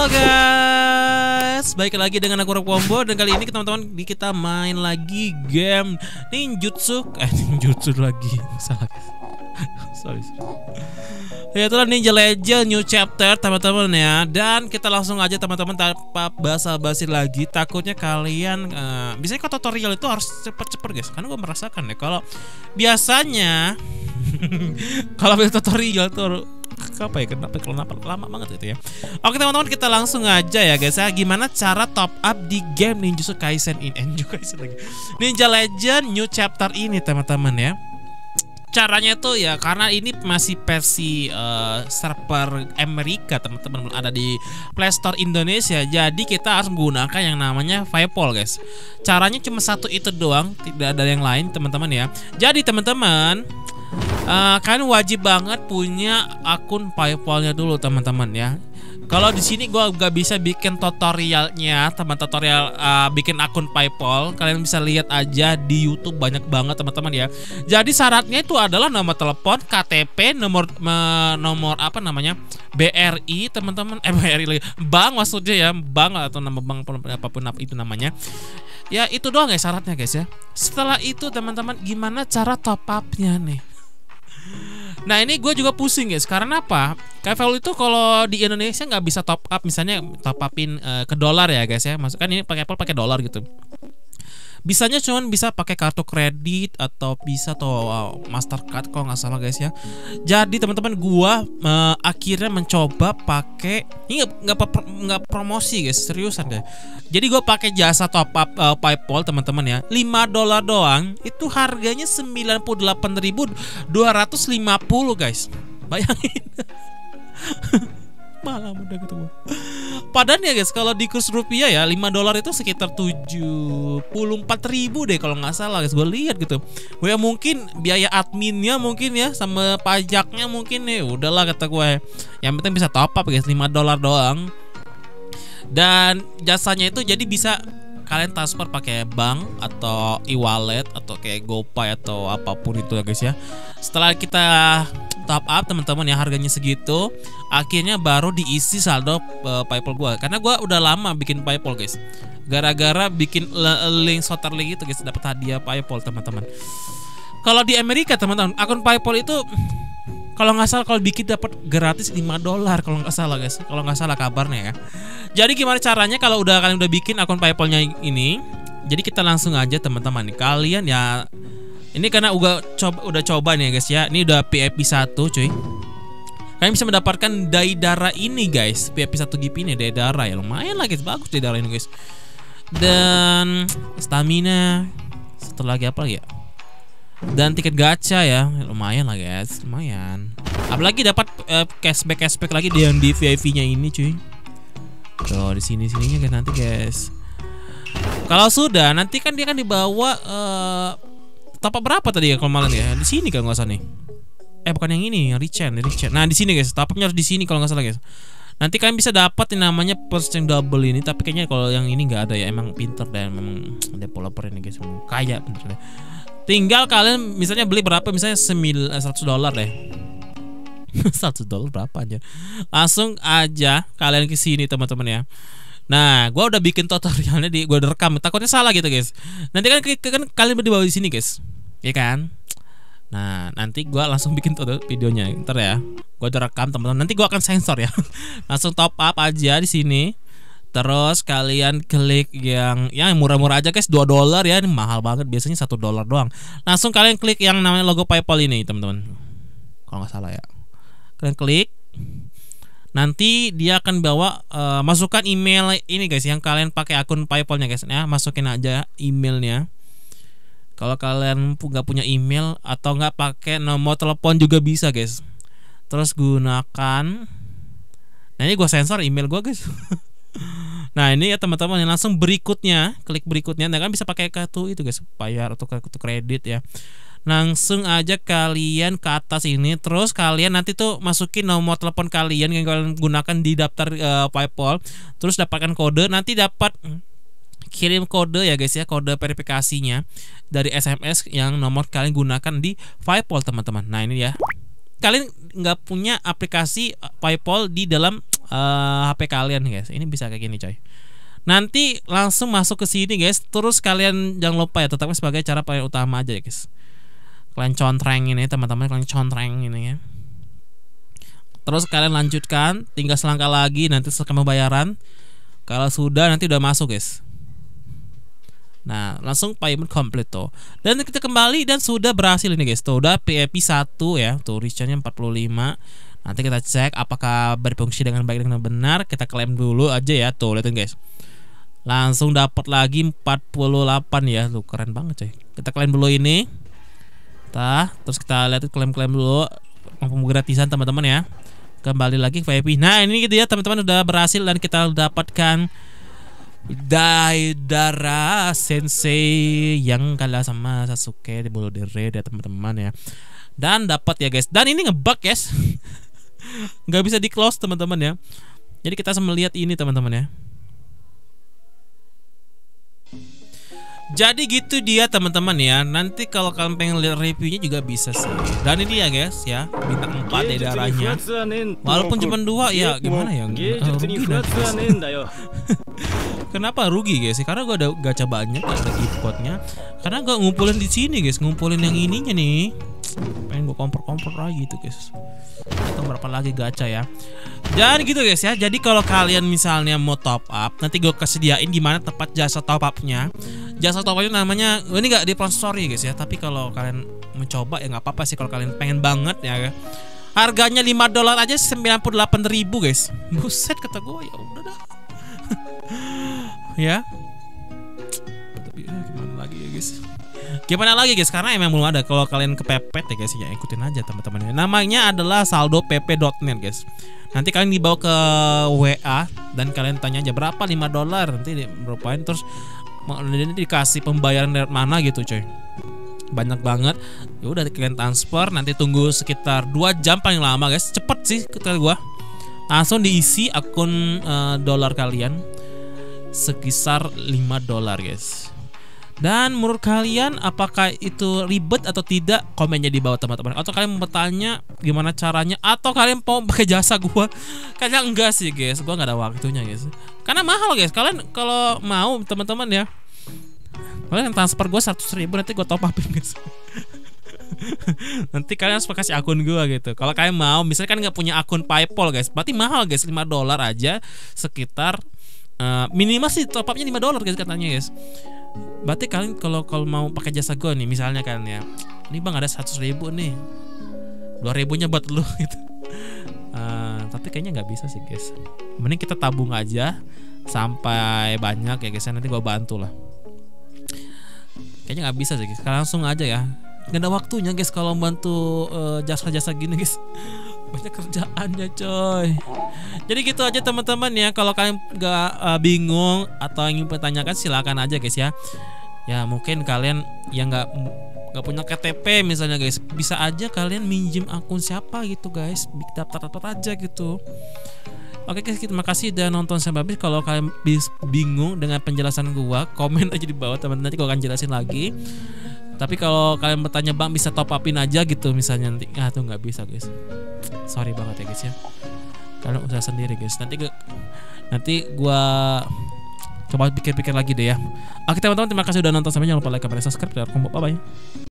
Halo guys, balik lagi dengan aku Rob Combo. Dan kali ini teman-teman kita main lagi game ninjutsu. Ninjutsu lagi. Salah guys. Sorry. Ya itulah Ninja Legend New Chapter teman-teman ya. Dan kita langsung aja teman-teman tanpa basa-basi lagi. Takutnya kalian biasanya kalau tutorial itu harus cepet-cepet guys. Karena gue merasakan ya kalau biasanya kalau tutorial tuh apa ya, kenapa lama banget gitu ya. Oke teman-teman, kita langsung aja ya guys ya. Gimana cara top up di game Ninjutsu Kaisen ini, Ninja Legend New Chapter ini teman-teman ya. Caranya tuh ya, karena ini masih versi server Amerika teman-teman, ada di Play Store Indonesia. Jadi kita harus menggunakan yang namanya PayPal guys. Caranya cuma satu itu doang, tidak ada yang lain teman-teman ya. Jadi teman-teman, kalian wajib banget punya akun PayPal-nya dulu teman-teman ya. Kalau di sini gue gak bisa bikin tutorialnya, tutorial bikin akun PayPal. Kalian bisa lihat aja di YouTube, banyak banget teman-teman ya. Jadi syaratnya itu adalah nomor telepon, KTP, nomor apa namanya, BRI teman-teman, BRI lagi, bank maksudnya ya, bank atau nama bank apapun itu namanya. Ya itu doang ya syaratnya guys ya. Setelah itu teman-teman, gimana cara top up-nya nih? Nah ini gue juga pusing guys, karena apa? KFL itu kalau di Indonesia nggak bisa top up, misalnya top upin ke dolar ya guys ya. Maksudnya ini pakai Apple pakai dolar gitu. Bisanya cuman bisa pakai kartu kredit atau bisa Mastercard kalau nggak salah guys ya. Jadi teman-teman, gua akhirnya mencoba pakai ini nggak promosi guys, seriusan deh. Jadi gua pakai jasa top up PayPal teman-teman ya. $5 doang, itu harganya 98.250 guys. Bayangin. Malah mudah gitu. Padahal ya guys, kalau di kurs rupiah ya $5 itu sekitar 74.000 deh kalau nggak salah guys. Gue lihat gitu. Ya mungkin biaya adminnya mungkin ya, sama pajaknya mungkin ya. Udahlah kata gue. Yang penting bisa top up guys, $5 doang. Dan jasanya itu jadi bisa kalian transfer pakai bank atau e-wallet atau kayak GoPay atau apapun itu ya guys ya. Setelah kita top up teman-teman ya, harganya segitu, akhirnya baru diisi saldo PayPal gua. Karena gua udah lama bikin PayPal guys. Gara-gara bikin link Soterlink itu guys, dapat hadiah PayPal teman-teman. Kalau di Amerika teman-teman, akun PayPal itu kalau nggak salah kalau bikin dapat gratis $5 kalau nggak salah guys. Kalau nggak salah kabarnya ya. Jadi gimana caranya kalau kalian udah bikin akun PayPal-nya ini? Jadi kita langsung aja teman-teman nih. Kalian ya, ini karena udah coba nih guys ya. Ini udah PIP 1 cuy. Kalian bisa mendapatkan Daidara ini guys. PIP 1 GP ini Daidara ya, lumayan lah guys, bagus Daidara ini guys. Dan stamina, satu lagi apa lagi ya? Dan tiket gacha ya, lumayan lah guys, lumayan. Apalagi dapat cashback lagi yang di VIP-nya ini cuy. Tuh di sininya guys nanti guys. Kalau sudah nanti kan dia kan dibawa top up berapa tadi ya kalau malam ya? Di sini kalau nggak salah nih. Bukan yang ini, yang Richard. Nah di sini guys, top upnya harus di sini kalau nggak salah guys. Nanti kalian bisa dapat yang namanya percent double ini, tapi kayaknya kalau yang ini nggak ada ya. Emang pinter dan memang developer ini guys, kaya bener deh. Tinggal kalian misalnya beli berapa, misalnya $100 deh. $100 berapa aja. Langsung aja kalian ke sini teman-teman ya. Nah, gua udah bikin tutorialnya, gua udah rekam. Takutnya salah gitu guys. Nanti kan kalian di bawah di sini guys. Ya kan? Nah, nanti gua langsung bikin videonya. Ntar ya. Gua udah rekam teman-teman. Nanti gua akan sensor ya. Langsung top up aja di sini. Terus kalian klik yang murah-murah aja guys, $2 ya. Ini mahal banget, biasanya $1 doang. Langsung kalian klik yang namanya logo PayPal ini teman-teman. Kalau nggak salah ya. Kalian klik. Nanti dia akan bawa masukkan email ini guys, yang kalian pakai akun PayPal-nya guys ya. Masukin aja emailnya. Kalau kalian nggak punya email atau nggak pakai nomor telepon juga bisa guys. Terus gunakan. Nah ini gue sensor email gue guys. Nah ini ya teman-teman, yang langsung berikutnya, klik berikutnya. Nah kan bisa pakai kartu itu guys, bayar atau kartu kredit ya. Langsung aja kalian ke atas ini. Terus kalian nanti tuh masukin nomor telepon kalian yang kalian gunakan di daftar PayPal. Terus dapatkan kode. Nanti dapat kirim kode ya guys ya, kode verifikasinya dari SMS yang nomor kalian gunakan di PayPal teman-teman. Nah ini ya, kalian nggak punya aplikasi PayPal di dalam HP kalian guys. Ini bisa kayak gini coy. Nanti langsung masuk ke sini guys. Terus kalian jangan lupa ya, tetapnya sebagai cara paling utama aja ya guys. Kalian contreng ini teman-teman, kalian contreng ini ya. Terus kalian lanjutkan, tinggal selangkah lagi nanti setelah pembayaran. Kalau sudah nanti udah masuk guys. Nah, langsung payment complete tuh. Dan kita kembali dan sudah berhasil ini guys. Tuh udah PEP 1 ya. Tuh reach-nya 45. Nanti kita cek apakah berfungsi dengan baik dan benar. Kita klaim dulu aja ya. Tuh lihatin guys. Langsung dapat lagi 48 ya. Tuh keren banget coy. Kita klaim dulu ini. Terus kita lihat klaim-klaim dulu. Gratisan teman-teman ya. Kembali lagi ke VIP. Nah ini gitu ya teman-teman, udah berhasil dan kita dapatkan Deidara Sensei yang kalah sama Sasuke di Bulldozer ya teman-teman ya. Dan dapat ya guys. Dan ini ngebug guys. Nggak bisa di close teman-teman ya. Jadi kita harus melihat ini teman-teman ya. Jadi gitu dia teman-teman ya. Nanti kalau kalian pengen lihat reviewnya juga bisa sih. Dan ini ya guys ya, bintang 4 ya darahnya. Walaupun cuma 2 ya gimana ya, rugi nanti. Kenapa rugi guys? Karena gue ada gacha banyak, ada giftcode-nya. Karena gue ngumpulin di sini guys, ngumpulin yang ininya nih. Pengen gue kompor lagi tuh guys. Atau berapa lagi gacha ya. Dan gitu guys ya. Jadi kalau kalian misalnya mau top up, nanti gue kesediain gimana tempat jasa top up-nya. Jasa top up-nya namanya, ini gak di sponsori guys ya. Tapi kalau kalian mencoba ya nggak apa-apa sih kalau kalian pengen banget ya. Harganya $5 aja 98.000 guys. Buset kata gue, ya udah dah. Ya. Tapi gimana lagi ya guys. Gimana lagi guys, karena emang belum ada. Kalau kalian kepepet ya guys ya, ikutin aja teman-teman. Namanya adalah saldopp.net guys. Nanti kalian dibawa ke WA dan kalian tanya aja berapa $5, nanti berupain terus nanti dikasih pembayaran dari mana gitu coy. Banyak banget. Ya udah kalian transfer, nanti tunggu sekitar 2 jam paling lama guys. Cepet sih kata gua. Langsung diisi akun dolar kalian sekitar $5 guys. Dan menurut kalian apakah itu ribet atau tidak? Komennya di bawah teman-teman. Atau kalian mau bertanya gimana caranya? Atau kalian mau pakai jasa gua? Kayaknya enggak sih guys, gua nggak ada waktunya guys. Karena mahal guys. Kalian kalau mau teman-teman ya, kalian transfer gua 100.000 nanti gua top upin guys. Nanti kalian harus kasih akun gua gitu. Kalau kalian mau, misalnya kan nggak punya akun PayPal guys, berarti mahal guys, $5 aja sekitar minimal sih top upnya $5 guys katanya guys. Berarti kalian kalau mau pakai jasa gue nih misalnya kan ya, ini bang ada 100.000 nih, 2.000 nya buat lu gitu. Tapi kayaknya nggak bisa sih guys. Mending kita tabung aja sampai banyak ya guys. Nanti gue bantu lah. Kayaknya nggak bisa sih guys. Langsung aja ya. Gak ada waktunya guys kalau bantu jasa-jasa gini guys. Banyak kerjaannya coy. Jadi gitu aja teman-teman ya. Kalau kalian gak bingung atau ingin bertanyakan silakan aja guys ya. Ya mungkin kalian yang gak punya KTP misalnya guys, bisa aja kalian minjem akun siapa gitu guys, daftar aja gitu. Oke guys, terima kasih udah nonton sampai habis. Kalau kalian bingung dengan penjelasan gua, komen aja di bawah teman-teman, nanti gua akan jelasin lagi. Tapi kalau kalian bertanya bang bisa top upin aja gitu misalnya, nanti tuh nggak bisa guys. Sorry banget ya guys ya. Kalian usaha sendiri guys. Nanti gua coba pikir-pikir lagi deh ya. Oke teman-teman, terima kasih udah nonton sampai, jangan lupa like, comment, subscribe, dan bye bye.